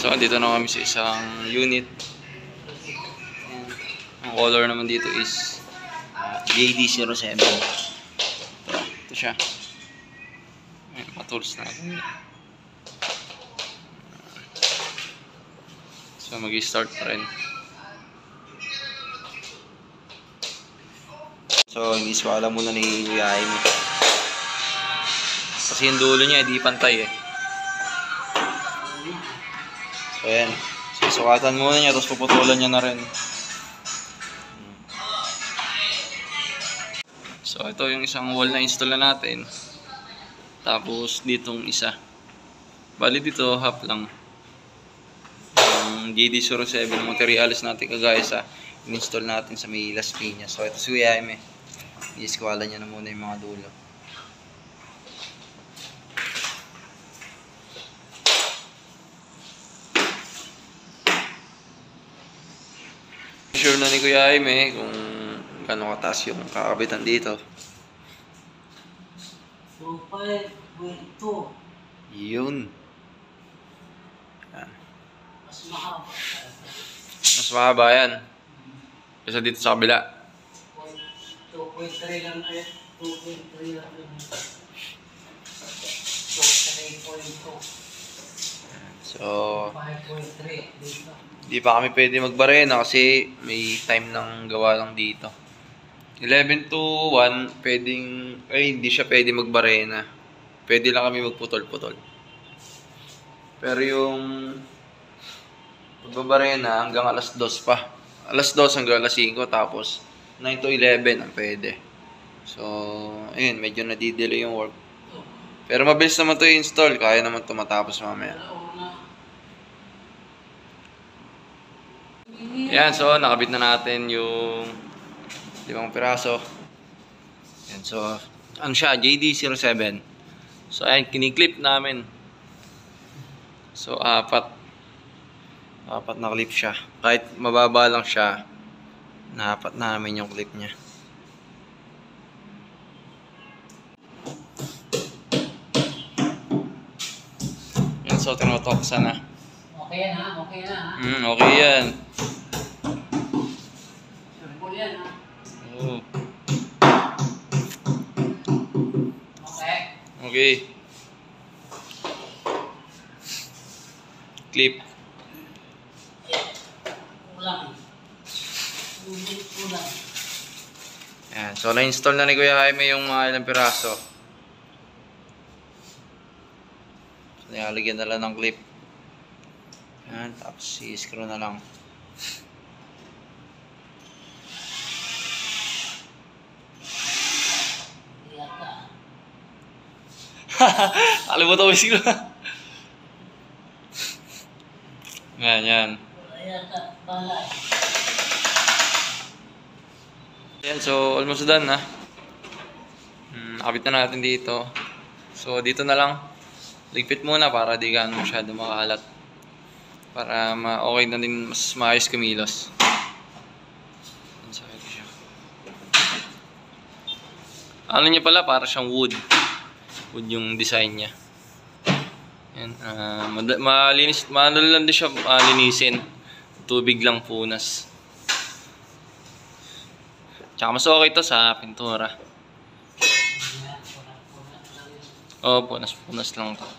So, dito na kami sa isang unit. Ang color naman dito is JD07. Ito siya. Ayan, mga tools natin. So, mag-start pa rin. So, iniswala muna ni Kuya Jaime. Kasi yung dulo niya, hindi pantay eh. So, ayan. Susukatan muna niya, tapos puputulan niya na rin. So, ito yung isang wall na install na natin. Tapos, ditong isa. Bali dito, half lang. Yung JD07 ng materials natin kagaya sa in-install natin sa may Las Piñas. So, ito si Kuya Jaime. I-squala niya na muna yung mga dulo. Sure na ni Kuya Jaime kung gano'ng kataas yung kakabitan dito. 2.2. Yun. Yan. Mas mahaba. Mas mahaba yan. Kasi dito sa kabila. 2.3 lang kayo. 2.3 lang kayo. So, 3.2. So, 5.3 dito. di pa kami pwede magbarena kasi may time ng gawa lang dito. 11 to 1, pwedeng, ay hindi siya pwede magbarena. Pwede lang kami magputol-putol. Pero yung magbabarena hanggang alas 2 pa. Alas 2 hanggang alas 5, tapos 9 to 11 ang pwede. So, ayun, medyo nadidelay yung work. Pero mabilis naman to i-install, kaya naman to matapos mamaya. Yan, so nakabit na natin yung 5 piraso. Yan, so ano siya, JD07. So ayan, kiniklip namin. So apat na clip siya. Kahit mababa lang siya, naapat namin yung clip niya. Yan, so tinutoksan na. Okay yan ha? Okay na ha? Okay yan. Sure yan ha? Oo. Okay. Okay. Clip. Kulang. Kulang. Yan. So, na-install na ni Kuya Jaime yung mga ilang piraso. So, nilalagyan na lang ng clip. Yan. Tapos, i-screw na lang. Kalimutan ko i-screw. Yan, yan. Yan, so almost done na. Nakabit na natin dito. So dito na lang. Ligpit muna para di gaano masyado makahalat. Para okay na din, mas maayos kumilos. Ano niya pala, para siyang wood. Wood yung design niya. Yan, malinis, madali lang din siya linisin. Tubig lang, punas. Tsaka mas okay to sa pintura. Oo, punas lang to.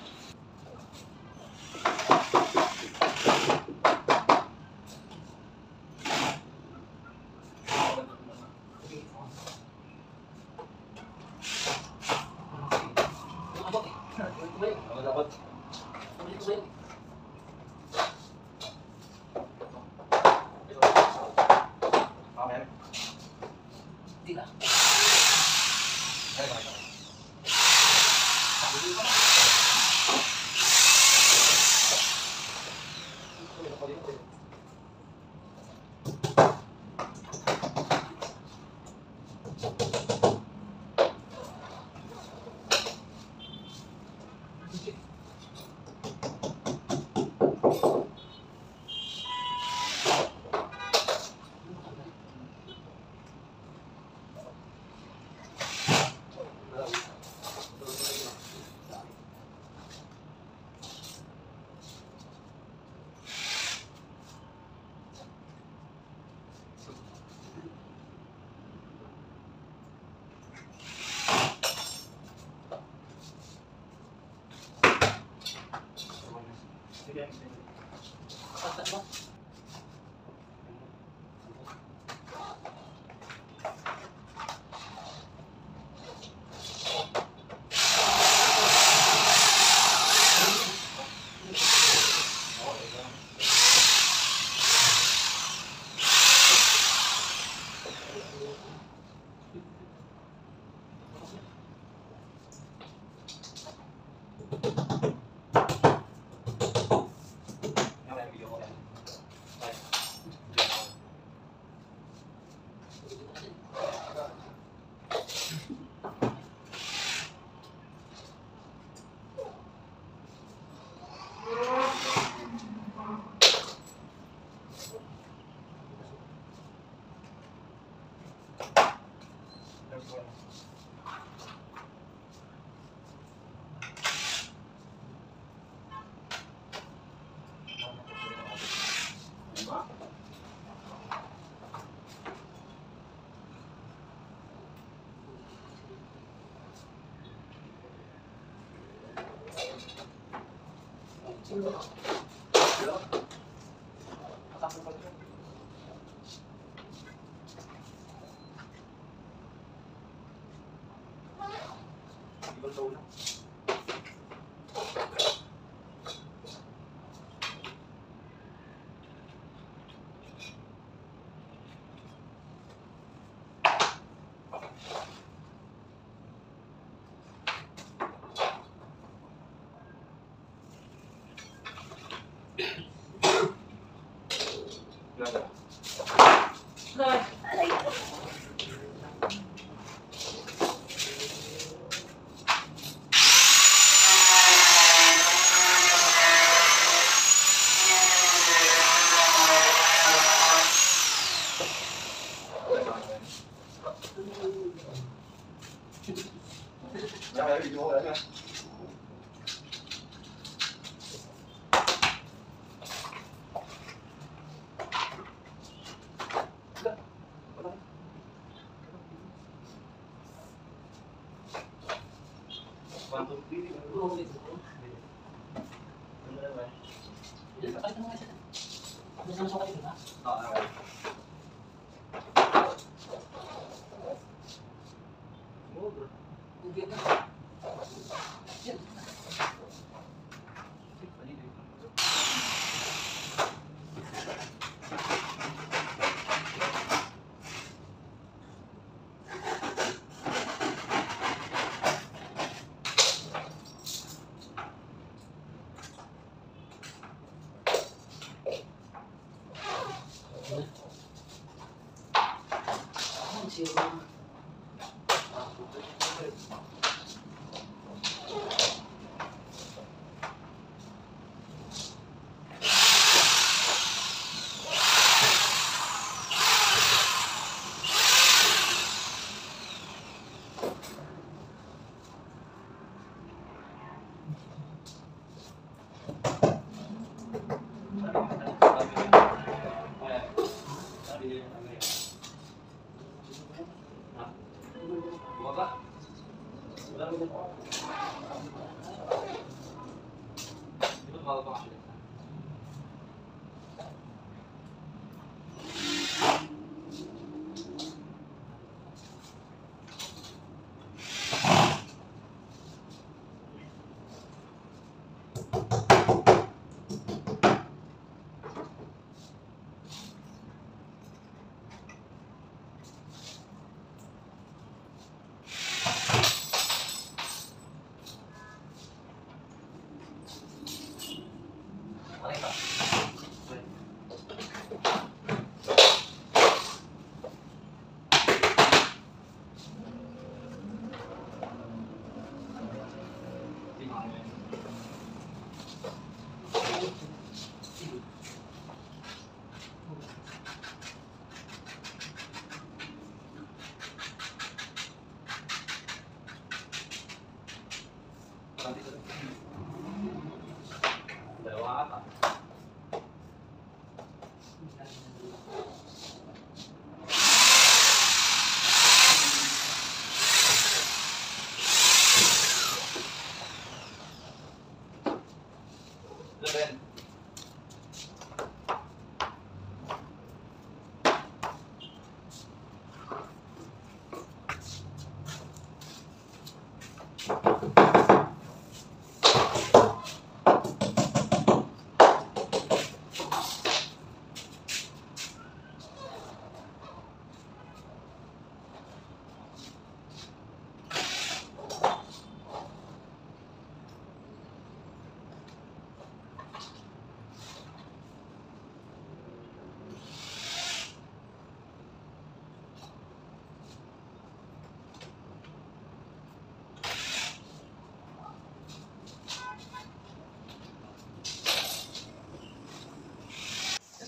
Tatat mo.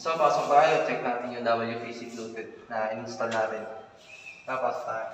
So, pasok tayo. Check natin yung WPC Bluetooth na install natin. Tapos tayo.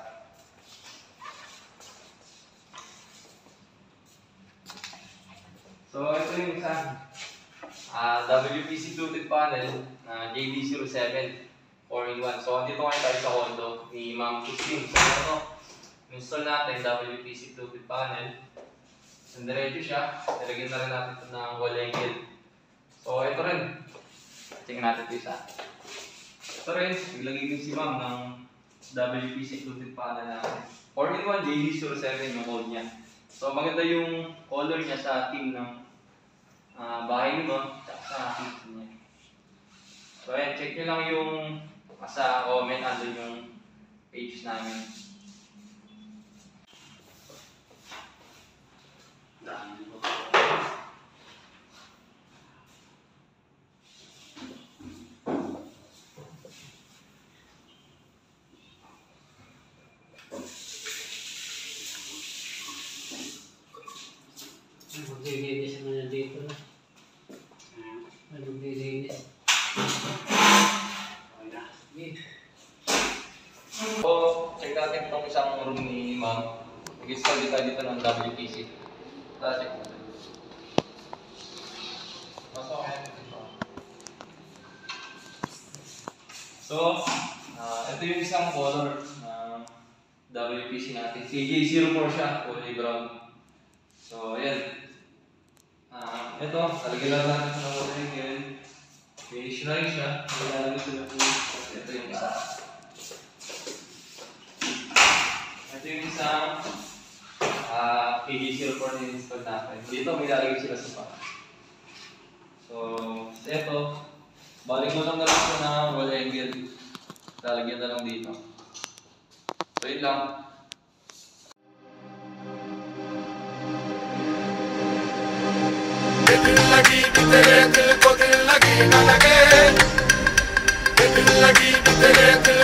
So, ito yung isa. WPC Bluetooth panel na JD07 4-in-1. So, andito ngayon tayo sa condo ni Ma'am Christine. So, ito, install natin WPC Bluetooth panel. Diretso siya. Nilagyan na rin natin ito ng wall angle. So, ito rin. Check natin ito isa. Ito rin, ilagay din si Ma'am ng WPC Bluetooth panel natin. 4-in-1 JD07 yung code niya. So, maganda yung color niya sa team ng bahay ni Ma'am at sa team niya. So, ayan, check nyo lang yung sa comment andun yung page namin. Maglilinis naman na dito na. Maglilinis. So, check natin itong isang room ni Ma'am. Mag-install dito ng WPC. Check natin. So, ito yung isang color ng WPC natin. CJ04 siya, kulay brown. So, ayan. Ito, talagyan lang natin sa mga yun. Finish na rin siya. Malalagay sila po. Ito yung isa. Ito yung isang KG04 na install natin. Dito, may lalagay sila sa pa. So, ito. Balik mo lang na lang ito na wall angle. Lalagyan na lang dito. So, yun lang. दिल लगी कि तेरे दिल को दिल लगी न लगे दिल लगी कि तेरे दिल